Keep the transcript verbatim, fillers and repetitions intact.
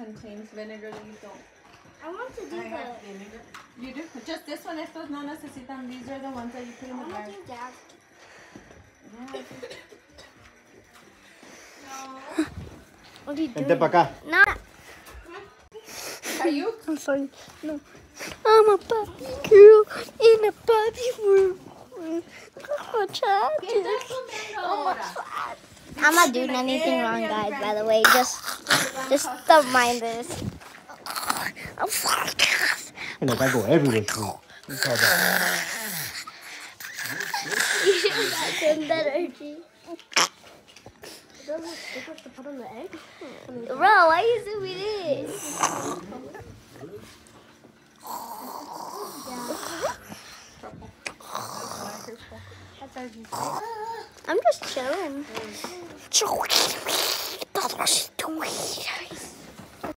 contains vinegar, these don't. I want to do I the... have vinegar. You do? Just this one, estos no necesitan. These are the ones that you put in the I want bag. to do that. Yeah. No. What are you doing? Vente para acá. No. Are you? I'm sorry. No. I'm a Barbie girl in a Barbie world. Oh, child. Oh, my God. I'm not doing anything wrong, guys, by the way. Just, just don't mind this. I'm sorry, guys. And if I go everywhere, too. You should have done that, Archie. Bro, why are you zooming in?